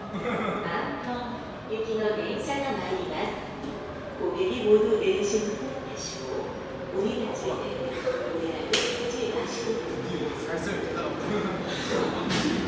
雪の電車が参ります。고객이 모두 내리신 후 하시고 문이 닫힐 때 고객을 끄지 마시고 살살 깨달아.